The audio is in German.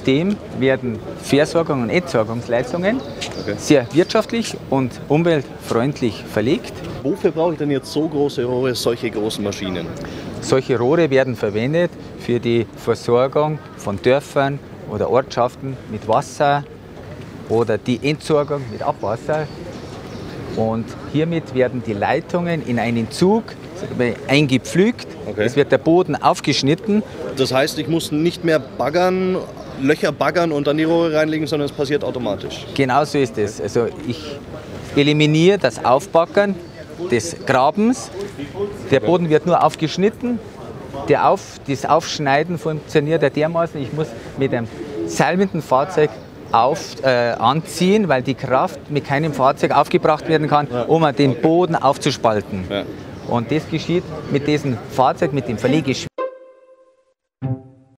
System werden Versorgung und Entsorgungsleitungen sehr wirtschaftlich und umweltfreundlich verlegt. Wofür brauche ich denn jetzt so große Rohre, solche großen Maschinen? Solche Rohre werden verwendet für die Versorgung von Dörfern oder Ortschaften mit Wasser oder die Entsorgung mit Abwasser. Und hiermit werden die Leitungen in einen Zug eingepflügt. Es wird der Boden aufgeschnitten. Das heißt, ich muss nicht mehr baggern, Löcher baggern und dann die Rohre reinlegen, sondern es passiert automatisch. Genau so ist es. Also ich eliminiere das Aufbaggern des Grabens. Der Boden wird nur aufgeschnitten. Das Aufschneiden funktioniert ja dermaßen, ich muss mit einem seilenden Fahrzeug anziehen, weil die Kraft mit keinem Fahrzeug aufgebracht werden kann, um den Boden aufzuspalten. Ja. Und das geschieht mit diesem Fahrzeug, mit dem Verlegeschwert.